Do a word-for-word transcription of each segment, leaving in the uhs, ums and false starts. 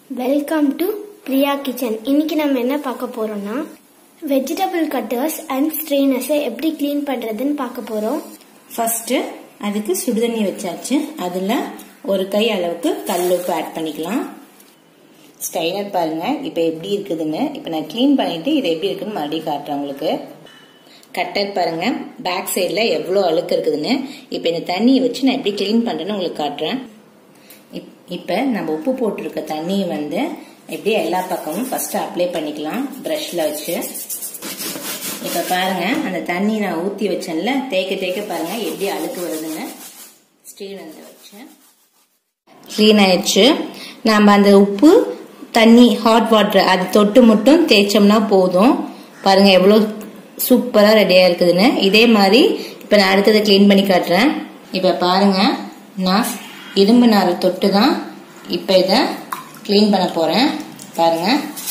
Welcome to Priya kitchen. இன்னைக்கு நம்ம என்ன பார்க்க போறோம்னா வெஜிடபிள் கட்டர்ஸ் அண்ட் ஸ்ட்ரெயினர்ஸை எப்படி கிளீன் பண்றதுன்னு பார்க்க போறோம். ஃபர்ஸ்ட் அதுக்கு சுடுதண்ணி வச்சாச்சு. அதுல ஒரு கை அளவுக்கு கல்லுப்பு ஆட் பண்ணிக்கலாம். ஸ்ட்ரெயினர் பாருங்க இப்போ எப்படி இருக்குதுன்னு. இப்போ நான் கிளீன் பண்ணிட்டு இது எப்படி இருக்குன்னு மறுபடியும் காட்டுறேன் உங்களுக்கு. கட்டர் பாருங்க பேக் சைட்ல எவ்வளோ அழுக்கு இருக்குதுன்னு. இப்போ இந்த தண்ணியை வச்சு நான் எப்படி கிளீன் பண்றேன்னு உங்களுக்கு காட்டுறேன். இப்போ நம்ம உப்பு போட்டிருக்க தண்ணியை வந்து எப்படி எல்லா பக்கமும் ஃபர்ஸ்ட் அப்ளை பண்ணிக்கலாம் ப்ரஷ்ல வச்சு. இப்போ பாருங்க அந்த தண்ணி நான் ஊற்றி வச்சேன்ல, தேய்க்க தேய்க்க பாருங்க எப்படி அழுக்கு வருதுன்னு. ஸ்ட்ரெயினர் வச்சேன், கிளீன் ஆயிடுச்சு. நம்ம அந்த உப்பு தண்ணி ஹாட் வாட்டர் அது தொட்டு மட்டும் தேய்ச்சோம்னா போதும். பாருங்க எவ்வளோ சூப்பராக ரெடியாக இருக்குதுன்னு. இதே மாதிரி இப்போ நான் அடுத்ததை கிளீன் பண்ணி காட்டுறேன். இப்போ பாருங்க நான் இரும்பு நாரை தொட்டு தான் இப்போ இதை கிளீன் பண்ண போறேன். பாருங்க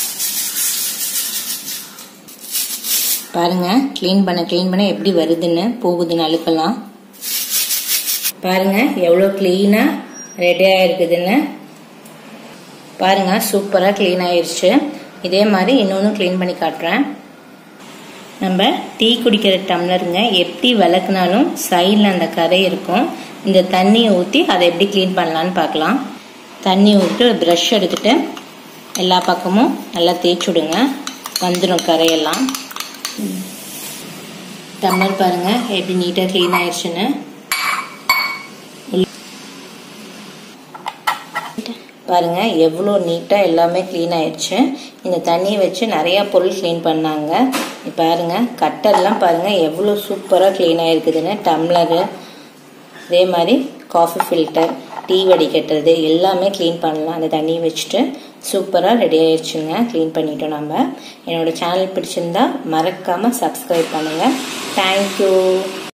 பாருங்க கிளீன் பண்ண கிளீன் பண்ண எப்படி வருதுன்னு, போகுதுன்னு அழுக்கலாம். பாருங்க எவ்வளோ கிளீனா ரெடியா இருக்குதுன்னு. பாருங்க சூப்பரா கிளீன் ஆயிடுச்சு. இதே மாதிரி இன்னொன்னு கிளீன் பண்ணி காட்டுறேன். நம்ம டீ குடிக்கிற டம்ளருங்க எப்படி விளக்குனாலும் சைடில் அந்த கரை இருக்கும். இந்த தண்ணியை ஊற்றி அதை எப்படி கிளீன் பண்ணலான்னு பார்க்கலாம். தண்ணி ஊற்றி ப்ரஷ் எடுத்துட்டு எல்லா பக்கமும் நல்லா தேய்ச்சி விடுங்க, வந்துடும் கரையெல்லாம். டம்ளர் பாருங்க எப்படி நீட்டாக கிளீன் ஆயிடுச்சுன்னு. பாருங்க எவ்வளோ நீட்டாக எல்லாமே கிளீன் ஆயிடுச்சு. இந்த தண்ணியை வச்சு நிறையா பொருள் கிளீன் பண்ணாங்க. பாருங்க கட்டர்லாம் பாருங்க எவ்வளோ சூப்பராக கிளீன் ஆயிருக்குதுன்னு. டம்ளரு, அதே மாதிரி காஃபி ஃபில்டர், டீ வடிகட்டுறது எல்லாமே கிளீன் பண்ணலாம் அந்த தண்ணியை வச்சுட்டு. சூப்பராக ரெடி ஆயிடுச்சுங்க, கிளீன் பண்ணிட்டோம் நம்ம. என்னோட சேனல் பிடிச்சிருந்தா மறக்காமல் சப்ஸ்கிரைப் பண்ணுங்கள். தேங்க்யூ.